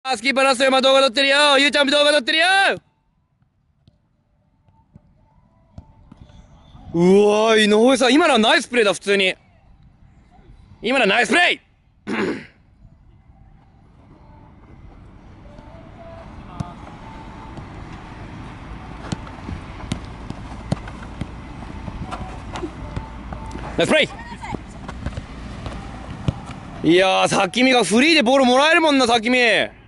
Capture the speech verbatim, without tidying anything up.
あ、スキーパーラスト今動画撮ってるよ。ゆうちゃんも動画撮ってるよ。うわー、井上さん、今のはナイスプレーだ、普通に。今のはナイスプレーナイスプレー。いやー、さきみがフリーでボールもらえるもんな、さきみ。